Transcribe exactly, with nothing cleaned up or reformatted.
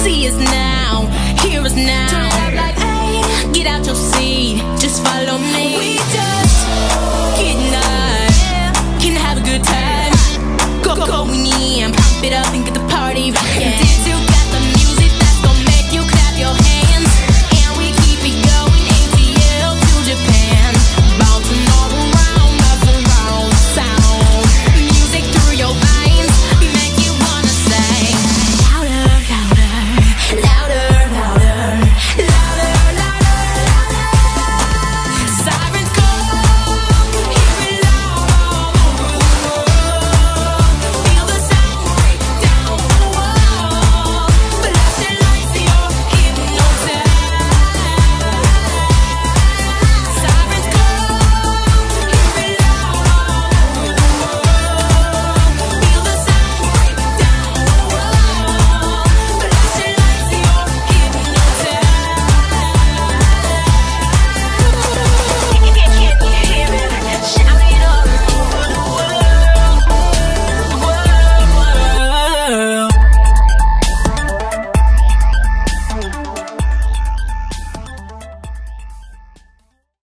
See us now, hear us now. Turn it up like, hey, get out your seat, just follow me.